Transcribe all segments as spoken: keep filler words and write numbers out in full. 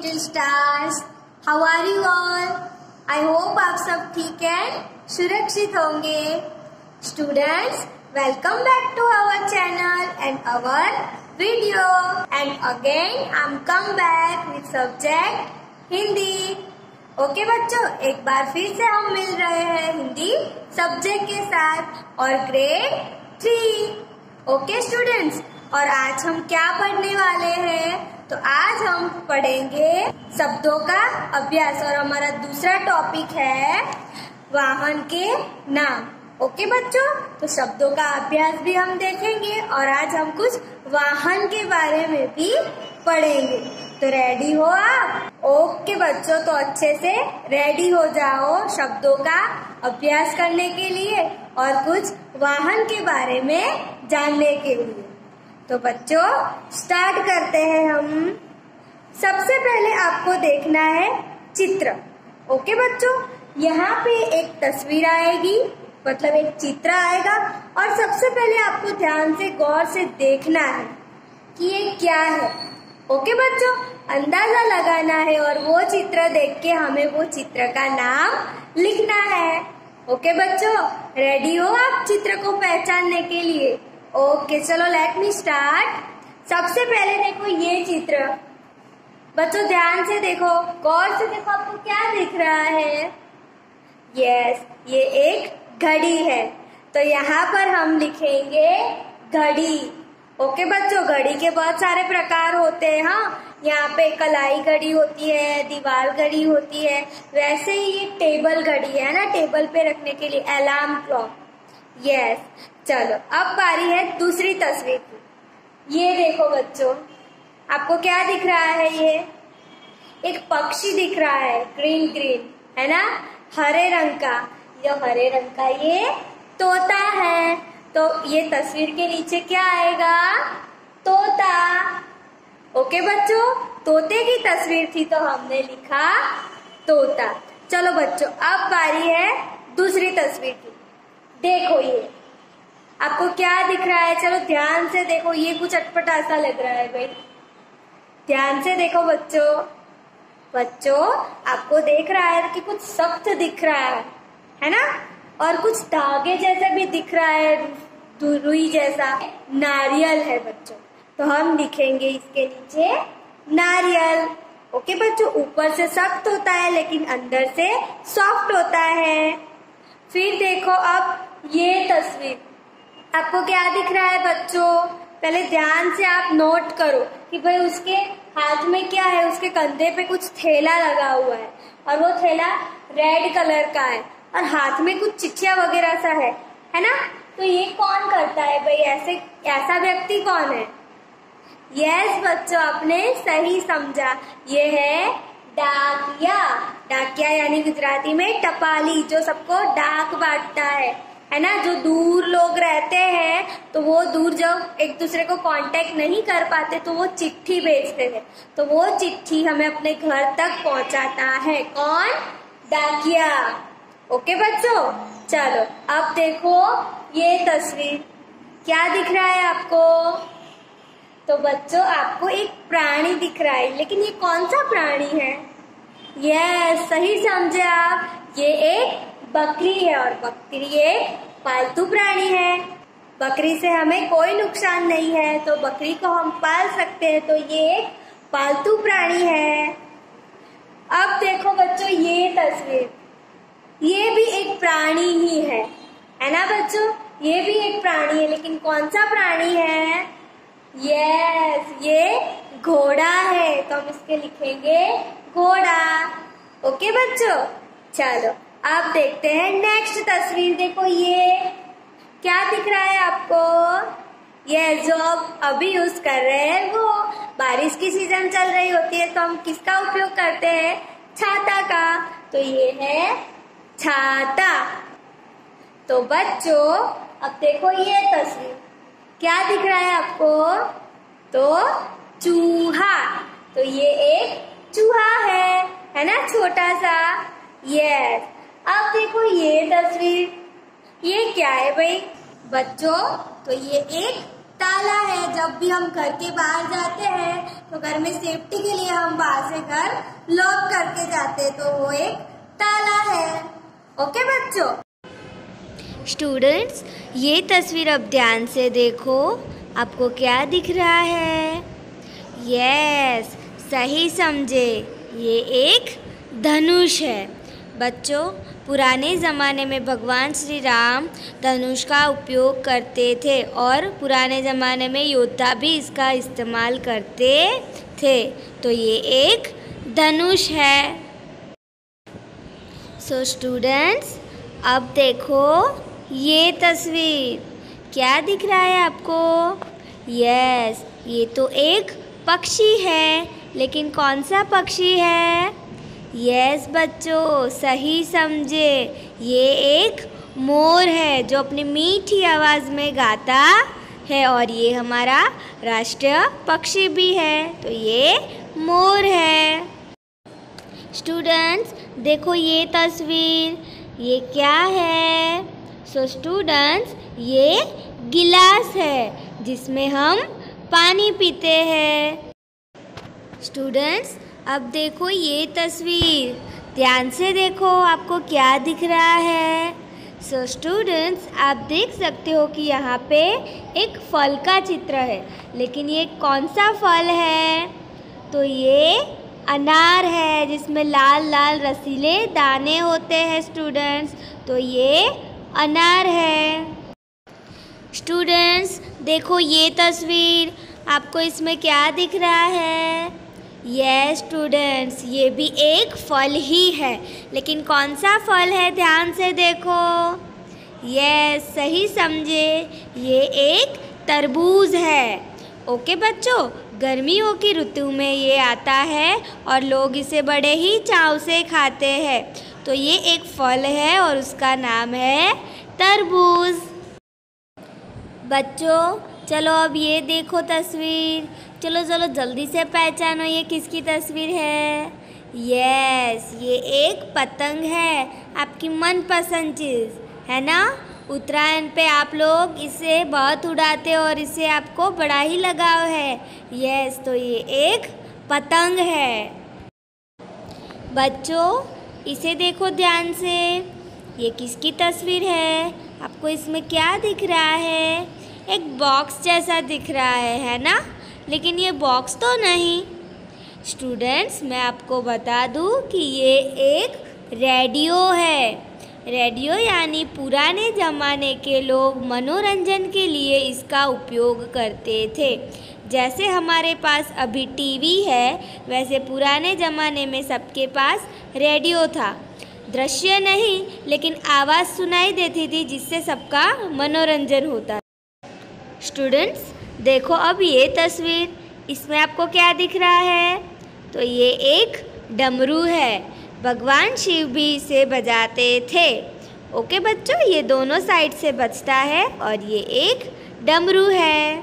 Little stars, how are you all? I hope आप सब ठीक एंड सुरक्षित होंगे। Students, welcome back to our channel and our video and again I am come back with subject Hindi. Okay बच्चों, एक बार फिर से हम मिल रहे हैं हिंदी सब्जेक्ट के साथ और ग्रेड थ्री। ओके स्टूडेंट्स, और आज हम क्या पढ़ने वाले हैं? तो आज हम पढ़ेंगे शब्दों का अभ्यास और हमारा दूसरा टॉपिक है वाहन के नाम। ओके बच्चों, तो शब्दों का अभ्यास भी हम देखेंगे और आज हम कुछ वाहन के बारे में भी पढ़ेंगे। तो रेडी हो आप? ओके बच्चों, तो अच्छे से रेडी हो जाओ शब्दों का अभ्यास करने के लिए और कुछ वाहन के बारे में जानने के लिए। तो बच्चों स्टार्ट करते हैं हम। सबसे पहले आपको देखना है चित्र। ओके बच्चों, यहाँ पे एक तस्वीर आएगी, मतलब एक चित्र आएगा और सबसे पहले आपको ध्यान से गौर से देखना है कि ये क्या है। ओके बच्चों, अंदाजा लगाना है और वो चित्र देख के हमें वो चित्र का नाम लिखना है। ओके बच्चों, रेडी हो आप चित्र को पहचानने के लिए? ओके चलो लेट मी स्टार्ट। सबसे पहले देखो ये चित्र। बच्चों ध्यान से देखो, गौर से देखो, आपको क्या दिख रहा है? यस, ये एक घड़ी है। तो यहाँ पर हम लिखेंगे घड़ी। ओके बच्चों, घड़ी के बहुत सारे प्रकार होते हैं। हाँ, यहाँ पे कलाई घड़ी होती है, दीवार घड़ी होती है, वैसे ही ये टेबल घड़ी है ना, टेबल पे रखने के लिए अलार्म क्लॉक। यस, चलो अब बारी है दूसरी तस्वीर की। ये देखो बच्चों, आपको क्या दिख रहा है? ये एक पक्षी दिख रहा है, ग्रीन ग्रीन है ना, हरे रंग का। ये हरे रंग का ये तोता है। तो ये तस्वीर के नीचे क्या आएगा? तोता। ओके बच्चों, तोते की तस्वीर थी तो हमने लिखा तोता। चलो बच्चों, अब बारी है दूसरी तस्वीर की। देखो ये आपको क्या दिख रहा है? चलो ध्यान से देखो, ये कुछ अटपटा सा लग रहा है भाई। ध्यान से देखो बच्चों। बच्चों आपको देख रहा है कि कुछ सख्त दिख रहा है, है ना, और कुछ धागे जैसा भी दिख रहा है, रुई जैसा। नारियल है बच्चों, तो हम लिखेंगे इसके नीचे नारियल। ओके बच्चों, ऊपर से सख्त होता है लेकिन अंदर से सॉफ्ट होता है। फिर देखो अब ये तस्वीर, आपको क्या दिख रहा है बच्चों? पहले ध्यान से आप नोट करो कि भाई उसके हाथ में क्या है। उसके कंधे पे कुछ थैला लगा हुआ है और वो थैला रेड कलर का है और हाथ में कुछ चिट्ठियां वगैरह सा है, है ना। तो ये कौन करता है भाई? ऐसे ऐसा व्यक्ति कौन है? यस बच्चों, आपने सही समझा, ये है डाकिया। डाकिया यानी गुजराती में टपाली, जो सबको डाक बांटता है, है ना। जो दूर लोग रहते हैं तो वो दूर जब एक दूसरे को कांटेक्ट नहीं कर पाते तो वो चिट्ठी भेजते हैं, तो वो चिट्ठी हमें अपने घर तक पहुंचाता है। कौन? डाकिया। ओके बच्चों, चलो अब देखो ये तस्वीर, क्या दिख रहा है आपको? तो बच्चों आपको एक प्राणी दिख रहा है, लेकिन ये कौन सा प्राणी है? यस, सही समझे आप, ये एक बकरी है और बकरी एक पालतू प्राणी है। बकरी से हमें कोई नुकसान नहीं है तो बकरी को हम पाल सकते हैं, तो ये एक पालतू प्राणी है। अब देखो बच्चों ये तस्वीर, ये भी एक प्राणी ही है, है ना बच्चों। ये भी एक प्राणी है, लेकिन कौन सा प्राणी है? यस, ये घोड़ा है, तो हम इसके लिखेंगे घोड़ा। ओके बच्चों, चलो अब देखते हैं नेक्स्ट तस्वीर। देखो ये क्या दिख रहा है आपको? ये जो अभी यूज कर रहे हैं वो बारिश की सीजन चल रही होती है तो हम किसका उपयोग करते हैं? छाता का। तो ये है छाता। तो बच्चों अब देखो ये तस्वीर, क्या दिख रहा है आपको? तो चूहा। तो ये एक चूहा है, है ना, छोटा सा। यस, अब देखो ये तस्वीर, ये क्या है भाई? बच्चों तो ये एक ताला है। जब भी हम घर के बाहर जाते हैं तो घर में सेफ्टी के लिए हम बाहर से घर लॉक करके जाते हैं, तो वो एक ताला है। ओके बच्चों। स्टूडेंट्स, ये तस्वीर अब ध्यान से देखो, आपको क्या दिख रहा है? यस, सही समझे, ये एक धनुष है। बच्चों, पुराने ज़माने में भगवान श्री राम धनुष का उपयोग करते थे और पुराने ज़माने में योद्धा भी इसका इस्तेमाल करते थे, तो ये एक धनुष है। सो स्टूडेंट्स, अब देखो ये तस्वीर, क्या दिख रहा है आपको? यस, ये तो एक पक्षी है, लेकिन कौन सा पक्षी है? यस बच्चों, सही समझे, ये एक मोर है जो अपनी मीठी आवाज़ में गाता है और ये हमारा राष्ट्रीय पक्षी भी है, तो ये मोर है। स्टूडेंट्स, देखो ये तस्वीर, ये क्या है? सो स्टूडेंट्स, ये गिलास है जिसमें हम पानी पीते हैं। स्टूडेंट्स, अब देखो ये तस्वीर, ध्यान से देखो, आपको क्या दिख रहा है? सो स्टूडेंट्स, आप देख सकते हो कि यहाँ पे एक फल का चित्र है, लेकिन ये कौन सा फल है? तो ये अनार है जिसमें लाल लाल रसीले दाने होते हैं स्टूडेंट्स, तो ये अनार है। स्टूडेंट्स, देखो ये तस्वीर, आपको इसमें क्या दिख रहा है? यस स्टूडेंट्स, ये भी एक फल ही है, लेकिन कौन सा फल है? ध्यान से देखो। यस, सही समझे, ये एक तरबूज है। ओके बच्चों, गर्मियों की ऋतु में ये आता है और लोग इसे बड़े ही चाव से खाते हैं, तो ये एक फल है और उसका नाम है तरबूज। बच्चों, चलो अब ये देखो तस्वीर, चलो चलो जल्दी से पहचानो ये किसकी तस्वीर है? यस, ये एक पतंग है, आपकी मनपसंद चीज़ है ना। उत्तरायण पे आप लोग इसे बहुत उड़ाते हो और इसे आपको बड़ा ही लगाव है। यस, तो ये एक पतंग है। बच्चों, इसे देखो ध्यान से, ये किसकी तस्वीर है? आपको इसमें क्या दिख रहा है? एक बॉक्स जैसा दिख रहा है, है ना? लेकिन ये बॉक्स तो नहीं। स्टूडेंट्स, मैं आपको बता दूं कि ये एक रेडियो है। रेडियो यानी पुराने ज़माने के लोग मनोरंजन के लिए इसका उपयोग करते थे। जैसे हमारे पास अभी टीवी है, वैसे पुराने ज़माने में सबके पास रेडियो था। दृश्य नहीं, लेकिन आवाज़ सुनाई देती थी जिससे सबका मनोरंजन होता। स्टूडेंट्स, देखो अब ये तस्वीर, इसमें आपको क्या दिख रहा है? तो ये एक डमरू है, भगवान शिव भी इसे बजाते थे। ओके बच्चों, ये दोनों साइड से बजता है और ये एक डमरू है।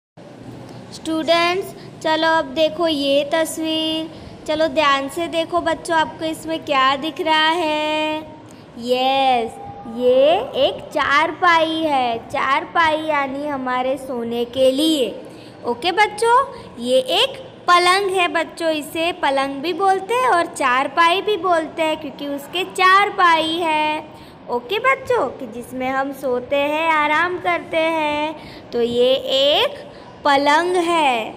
स्टूडेंट्स, चलो अब देखो ये तस्वीर, चलो ध्यान से देखो बच्चों, आपको इसमें क्या दिख रहा है? यस, ये एक चारपाई है। चारपाई यानी हमारे सोने के लिए। ओके बच्चों, ये एक पलंग है बच्चों, इसे पलंग भी बोलते हैं और चारपाई भी बोलते हैं क्योंकि उसके चार पाई है। ओके बच्चों, कि जिसमें हम सोते हैं, आराम करते हैं, तो ये एक पलंग है।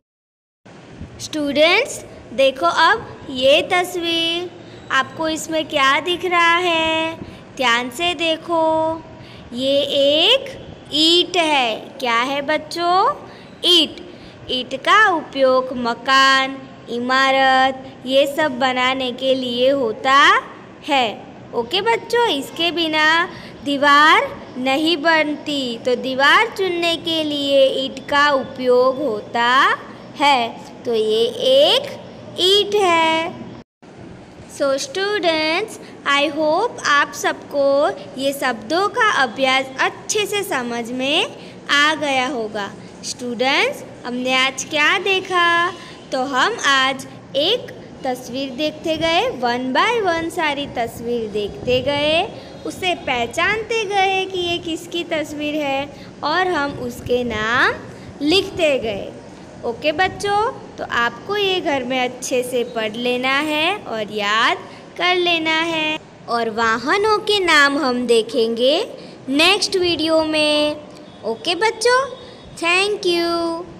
स्टूडेंट्स, देखो अब ये तस्वीर, आपको इसमें क्या दिख रहा है? ध्यान से देखो, ये एक ईंट है। क्या है बच्चों? ईंट। ईंट का उपयोग मकान, इमारत ये सब बनाने के लिए होता है। ओके बच्चों, इसके बिना दीवार नहीं बनती, तो दीवार चुनने के लिए ईंट का उपयोग होता है, तो ये एक ईंट है। सो स्टूडेंट्स, आई होप आप सबको ये शब्दों का अभ्यास अच्छे से समझ में आ गया होगा। स्टूडेंट्स, हमने आज क्या देखा? तो हम आज एक तस्वीर देखते गए, वन बाय वन सारी तस्वीर देखते गए उसे पहचानते गए कि ये किसकी तस्वीर है और हम उसके नाम लिखते गए। ओके बच्चों, तो आपको ये घर में अच्छे से पढ़ लेना है और याद कर लेना है। और वाहनों के नाम हम देखेंगे नेक्स्ट वीडियो में। ओके बच्चों, थैंक यू।